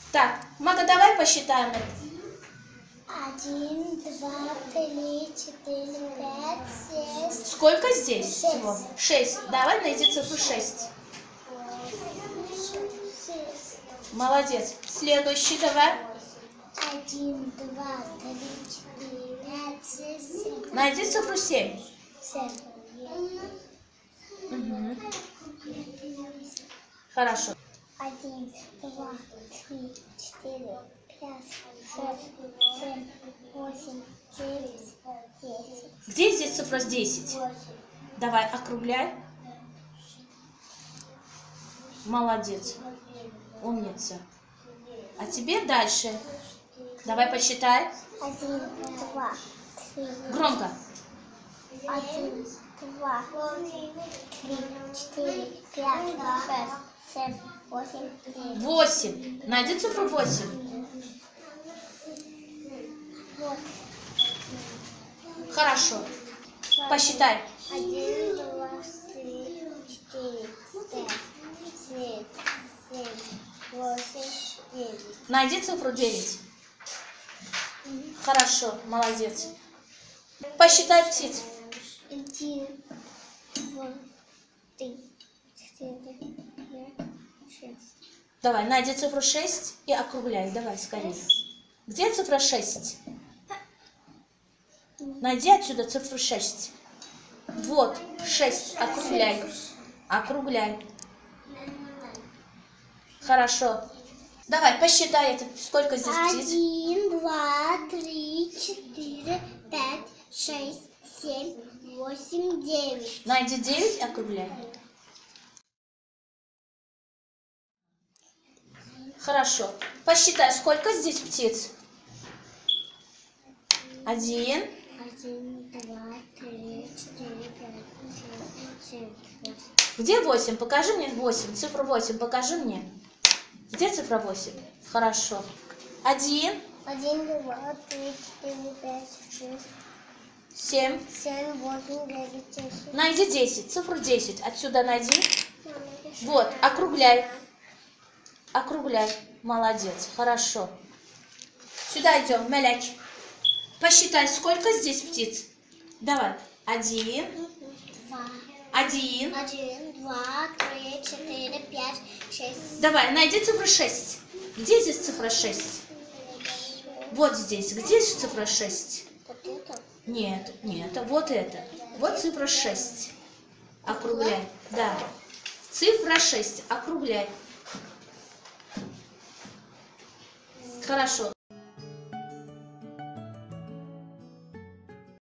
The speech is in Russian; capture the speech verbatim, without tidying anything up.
Так, Мага, давай посчитаем это. Один, два, три, четыре, пять, шесть. Сколько здесь Шесть. всего? Шесть. Давай найди цифру шесть. Шесть. Молодец. Следующий давай. Один, два, три, четыре, пять, шесть, семь. Найди цифру семь. Семь. Угу. Хорошо. Один, два, три, четыре, пять, шесть, семь, восемь, девять, десять. Где здесь цифра десять? Восемь. Давай, округляй. Молодец. Умница. А теперь дальше. Давай посчитай. Один, два, три. Громко. Один, два, три, четыре, пять, шесть, семь, восемь, девять. восемь. Найди цифру восемь. Вот. Хорошо. Посчитай. Один, два, три, четыре, пять, шесть, семь, восемь, девять. Найди цифру девять. Хорошо, молодец. Посчитай птиц. Один, два, три, четыре, пять, шесть. Давай, найди цифру шесть и округляй. Давай, скорее. Где цифра шесть? Найди отсюда цифру шесть. Вот, шесть. Округляй. Округляй. Хорошо. Давай, посчитай, это сколько здесь птиц. Один, два, три, четыре, пять, шесть, семь, восемь, девять. Найди девять и округляй. Хорошо. Посчитай, сколько здесь птиц. Один. Один, два, три, четыре, пять, шесть, семь, восемь. Где восемь? Покажи мне восемь. Цифру восемь покажи мне. Где цифра восемь? Хорошо. Один. Один, два, три, четыре, пять, шесть, Семь. семь, восемь, девять, десять. Найди десять. Цифру десять. Отсюда найди. Вот, округляй. Округляй. Молодец. Хорошо. Сюда идем, Мелек. Посчитай, сколько здесь птиц. Давай. Один. Два. Один. Один, два, три, четыре, пять, шесть. Давай, найди цифру шесть. Где здесь цифра шесть? Вот здесь. Где же цифра шесть? Вот это? Нет, нет, вот это. Вот цифра шесть. Округляй. Да. Цифра шесть. Округляй. Хорошо.